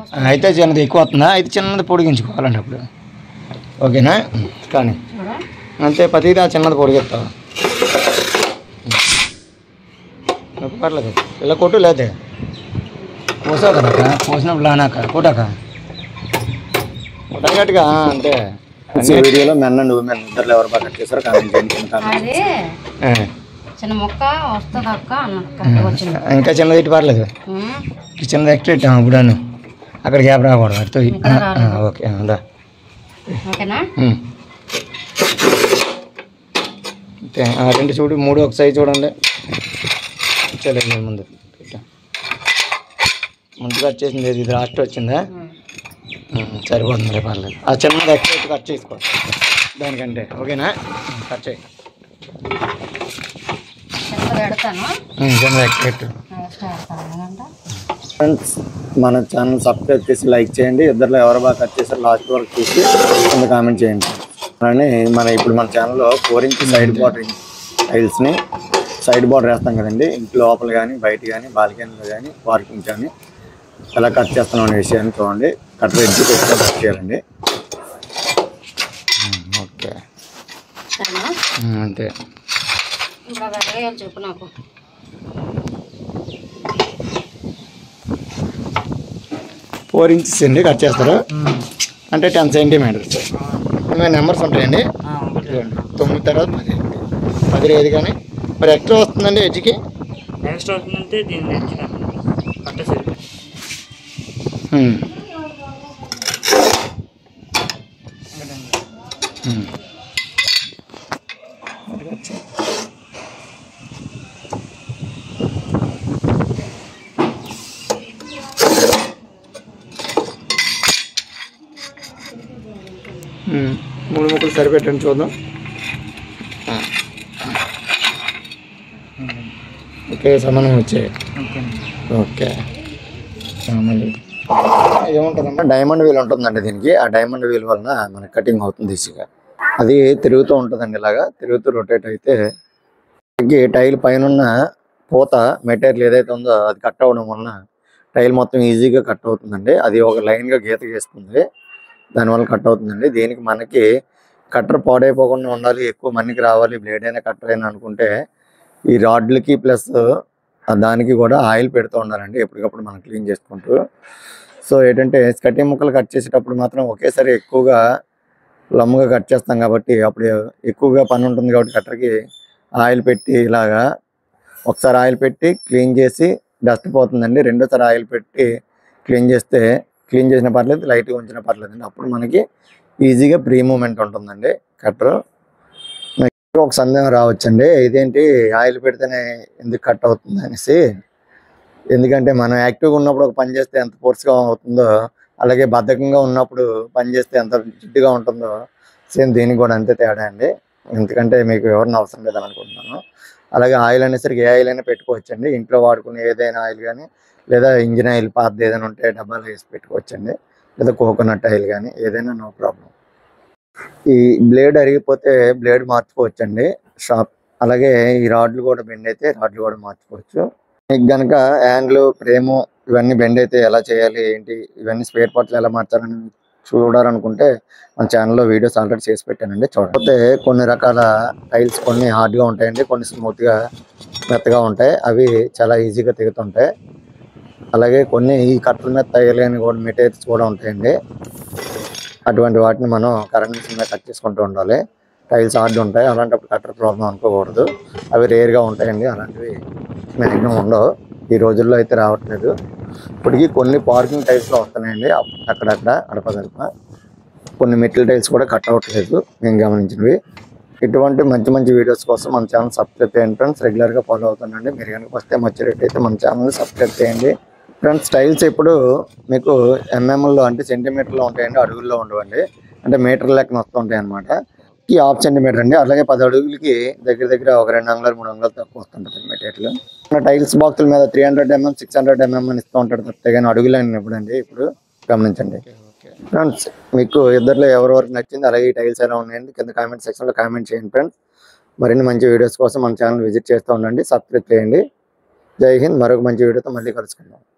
అయితే చిన్నది ఎక్కువ వస్తుందా? అయితే చిన్నది పొడిగించుకోవాలండి అప్పుడు. ఓకేనా? కానీ అంతే ప్రతిదా చిన్నది పొడిగిస్తావు. పర్లేదు ఇలా కొట్టు, లేదే కోసావు కదక్క, కోసినప్పుడు లానాక కొట్టాక కొట్టగట్టుగా అంతే. వీడియోలో మెన్ అండ్ ఉమెన్ ఇద్దరు ఎవరు బాగా కట్ చేశారో కామెంట్ చేయండి. చిన్న మొక్క వస్తుంది అక్క ఇంకా చిన్నది ఇటు పర్లేదు, చిన్నది ఎక్స్ట్రా ఇట్టాము ఇప్పుడు అక్కడ గ్యాప్ రాకూడదు. అటు ఓకే ఓకేనా? అంతే. రెండు చూడు, 3 ఒక సైజు చూడండి. చలేదు ముందు కట్ చేసింది ఇది లాస్ట్ వచ్చిందా? సరిపోతుంది, పర్లేదు. ఆ చిన్నది ఎక్స్ట్రా కట్ చేసుకో దానికంటే. ఓకేనా? కట్ చేయి. ఫ్రెండ్స్, మన ఛానల్ సబ్స్క్రైబ్ చేసి లైక్ చేయండి. ఇద్దరిలో ఎవరు బాగా కట్ చేశారు లాస్ట్ వరకు చూసి కింద కామెంట్ చేయండి. అలానే ఇప్పుడు మన ఛానల్లో 4 ఇంచ్ సైడ్ బార్డర్ టైల్స్ని సైడ్ బార్డర్ వేస్తాం కదండి. ఇంటి లోపల కానీ బయట కానీ బాల్కనీలో కానీ పార్కింగ్ కానీ ఎలా కట్ చేస్తున్నాం అనే విషయాన్ని చూడండి. కట్టర్ ఎడ్జ్ పెట్టుకొని కట్ చేయాలండి. ఓకే అంతే. 4 ఇంచెస్ అండి కట్ చేస్తారు అంటే 10 సెంటీమీటర్స్. నెంబర్స్ ఉంటాయండి. 9 తర్వాత 10 లేదు కానీ మరి ఎక్స్ట్రా వస్తుందండి ఎడ్జ్కి. ఎక్స్ట్రా వస్తుందంటే దీన్ని కట్ట సరిపోతుంది. మూడు ముక్కలు సరిపెట్టండి చూద్దాం. ఓకే, సమానం వచ్చాయి. ఓకే, మళ్ళీ ఏముంటుందమ్మా, డైమండ్ వీల్ ఉంటుందండి దీనికి. ఆ డైమండ్ వీల్ వలన మనకి కటింగ్ అవుతుంది ఈజీగా. అది తిరుగుతూ ఉంటుందండి. ఇలాగా తిరుగుతూ రొటేట్ అయితే టైల్ పైన పూత మెటీరియల్ ఏదైతే ఉందో అది కట్ అవ్వడం వలన టైల్ మొత్తం ఈజీగా కట్ అవుతుందండి. అది ఒక లైన్గా గీత గీస్తుంది, దానివల్ల కట్ అవుతుందండి. దీనికి మనకి కట్టర్ పాడైపోకుండా ఉండాలి, ఎక్కువ మన్నికి రావాలి, బ్లేడ్ అయినా కట్టర్ అయినా అనుకుంటే ఈ రాడ్లకి ప్లస్ దానికి కూడా ఆయిల్ పెడుతూ ఉండాలండి ఎప్పటికప్పుడు మనం క్లీన్ చేసుకుంటూ. సో ఏంటంటే కటింగ్ ముక్కలు కట్ చేసేటప్పుడు మాత్రం ఒకేసారి ఎక్కువగా లమ్ముగా కట్ చేస్తాం కాబట్టి అప్పుడు ఎక్కువగా పని ఉంటుంది కాబట్టి కట్టర్కి ఆయిల్ పెట్టి ఇలాగా ఒకసారి ఆయిల్ పెట్టి క్లీన్ చేసి డస్ట్ పోతుందండి. రెండోసారి ఆయిల్ పెట్టి క్లీన్ చేసిన పర్లేదు, లైట్గా ఉంచినా పర్లేదండి. అప్పుడు మనకి ఈజీగా ఫ్రీ మూమెంట్ ఉంటుందండి కట్టరు. ఒక సందేహం రావచ్చండి, ఇదేంటి ఆయిల్ పెడితేనే ఎందుకు కట్ అవుతుంది అనేసి. ఎందుకంటే మనం యాక్టివ్గా ఉన్నప్పుడు ఒక పని చేస్తే ఎంత ఫోర్స్గా అవుతుందో, అలాగే బద్ధకంగా ఉన్నప్పుడు పని చేస్తే ఎంత జిడ్డుగా ఉంటుందో సేమ్ దీనికి కూడా అంతే తేడా అండి. ఎందుకంటే మీకు ఎవరిని అవసరం లేదని అనుకుంటున్నాను. అలాగే ఆయిల్ అనేసరికి ఏ ఆయిల్ అయినా పెట్టుకోవచ్చండి. ఇంట్లో వాడుకునే ఏదైనా ఆయిల్ కానీ, లేదా ఇంజిన్ ఆయిల్ పాతది ఏదైనా ఉంటే డబ్బాలు వేసి పెట్టుకోవచ్చండి, లేదా కోకోనట్ ఆయిల్ కానీ ఏదైనా నో ప్రాబ్లం. ఈ బ్లేడ్ అరిగిపోతే బ్లేడ్ మార్చుకోవచ్చండి షాప్. అలాగే ఈ రాడ్లు కూడా బెండ్ అయితే రాడ్లు కూడా మార్చుకోవచ్చు. మీకు కనుక యాంగిల్, ఫ్రేము ఇవన్నీ బెండ్ అయితే ఎలా చేయాలి ఏంటి, ఇవన్నీ స్పేర్ పార్ట్స్ ఎలా మార్చాలని చూడాలనుకుంటే మన ఛానల్లో వీడియోస్ ఆల్రెడీ చేసి పెట్టానండి, చూడకపోతే. కొన్ని రకాల టైల్స్ కొన్ని హార్డ్గా ఉంటాయండి, కొన్ని స్మూత్గా మెత్తగా ఉంటాయి. అవి చాలా ఈజీగా తెగుతుంటాయి. అలాగే కొన్ని ఈ కట్టల మీద తగిలేని కూడా మెటీరియల్స్ కూడా ఉంటాయండి. అటువంటి వాటిని మనం కరెంట్ మిషన్ మీద కట్ చేసుకుంటూ ఉండాలి. టైల్స్ హార్డ్ ఉంటాయి, అలాంటప్పుడు కట్టర్ ప్రాబ్లం అనుకోకూడదు. అవి రేర్గా ఉంటాయండి, అలాంటివి మ్యాక్సిమం ఉండవు. ఈ రోజుల్లో అయితే రావట్లేదు. ఇప్పటికీ కొన్ని పార్కింగ్ టైల్స్లో వస్తున్నాయండి అక్కడక్కడ అడపదడప. కొన్ని మెటల్ టైల్స్ కూడా కట్ అవ్వట్లేదు నేను గమనించినవి. ఇటువంటి మంచి మంచి వీడియోస్ కోసం మన ఛానల్ సబ్స్క్రైబ్ చేయండి ఫ్రెండ్స్. రెగ్యులర్గా ఫాలో అవుతుండండి. మీరు కనుక వస్తే వచ్చేటట్టయితే మన ఛానల్ని సబ్స్క్రైబ్ చేయండి ఫ్రెండ్స్. టైల్స్ ఇప్పుడు మీకు ఎంఎంలో అంటే సెంటీమీటర్లో ఉంటాయండి, అడుగుల్లో ఉండవండి. అంటే మీటర్ లెక్కన వస్తూ ఉంటాయి అనమాట. ఈ 1/2 సెంటీమీటర్ అండి. అలాగే 10 అడుగులకి దగ్గర దగ్గర ఒక 2 అంగుళాలు 3 అంగుళాలు తక్కువ వస్తుంటుంది మెటీరియల్. టైల్స్ బాక్సుల మీద 300 mm 600 mm అని ఇస్తూ ఉంటాడు తప్పితే కానీ అడుగులని ఇవ్వడండి. ఇప్పుడు గమనించండి ఫ్రెండ్స్. మీకు ఇద్దరిలో ఎవరెవరికి నచ్చింది, అలాగే ఈ టైల్స్ ఎలా ఉన్నాయండి కింద కామెంట్ సెక్షన్లో కామెంట్ చేయండి ఫ్రెండ్స్. మరిన్ని మంచి వీడియోస్ కోసం మన ఛానల్ విజిట్ చేస్తూ ఉండండి, సబ్స్క్రైబ్ చేయండి. జై హింద్. మరొక మంచి వీడియోతో మళ్ళీ కలుసుకుందాం.